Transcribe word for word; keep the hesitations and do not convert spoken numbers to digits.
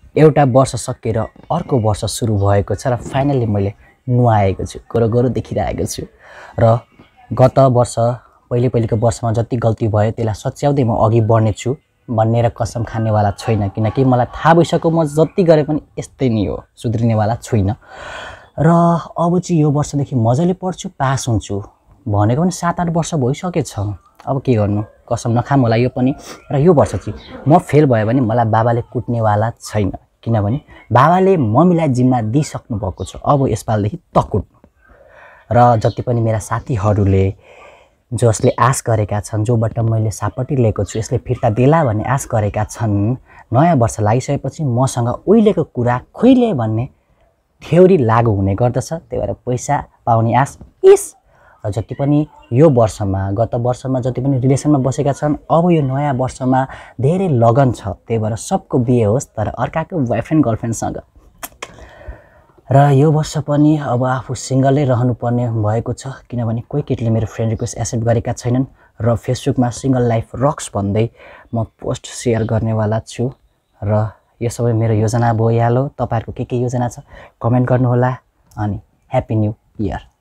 एउटा वर्ष सकिएर अर्को वर्ष सुरु भएको छ र फाइनली मैले नुहाएको छु, गोरो गोरो देखिरहेको छु। र गत वर्ष पहिले पहिलेको वर्षमा जति गल्ती भयो त्यसलाई सच्याउँदै म अघि बढ्ने छु भन्ने र कसम खानेवाला छैन, किनकि मलाई थाहा भइसक्यो म जति गरे पनि यस्तै नै हो, सुध्रिनेवाला छुइनँ। र अब चाहिँ यो वर्षदेखि मजाले पढ्छु, पास हुन्छु भनेको पनि सात आठ वर्ष भइसकेछ। अब के गर्नु, कसम नखाम होला यो पनि। र यो वर्ष चाहिँ म फेल भयो भने मलाई बाबाले कुट्नेवाला छैन, किनभने बाबाले मम्मीलाई जिम्मा दिइसक्नु भएको छ। अब यसपालदेखि त कुट्नु। र जति पनि मेरा साथीहरूले जसले आश गरेका छन्, जोबाट मैले सापट्टि लिएको छु यसले फिर्ता देला भन्ने आश गरेका छन्, नयाँ वर्ष लागिसकेपछि मसँग उहिलेको कुरा खोइले भन्ने थ्योरी लागू हुने गर्दछ। त्यही भएर पैसा पाउने आश इस। र जति पनि यो वर्षमा गत वर्षमा जति पनि रिलेसनमा बसेका छन्, अब यो नयाँ वर्षमा धेरै लगन छ, त्यही भएर सबको बिहे होस् तर अर्काको बोयफ्रेन्ड गर्लफ्रेन्डसँग। र यो वर्ष पनि अब आफू सिङ्गलै रहनुपर्ने भएको छ, किनभने कोही केटीले मेरो फ्रेन्ड रिक्वेस्ट एक्सेप्ट गरेका छैनन् र फेसबुकमा सिङ्गल लाइफ रक्स भन्दै म पोस्ट सेयर गर्नेवाला छु। र यो सबै मेरो योजना भइहाल्यो। तपाईँहरूको के के योजना छ कमेन्ट गर्नुहोला। अनि ह्याप्पी न्यू इयर।